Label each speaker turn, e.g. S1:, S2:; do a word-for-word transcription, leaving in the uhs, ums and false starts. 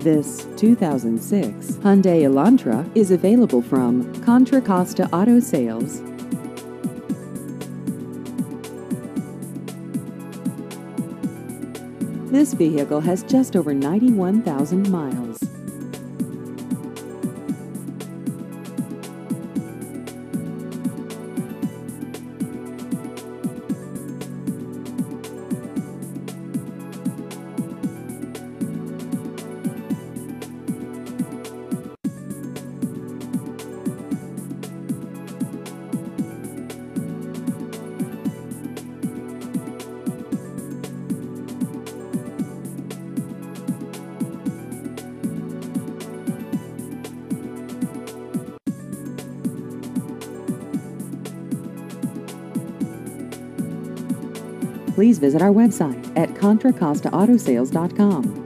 S1: This two thousand six Hyundai Elantra is available from Contra Costa Auto Sales. This vehicle has just over ninety-one thousand miles. Please visit our website at contra costa auto sales dot com.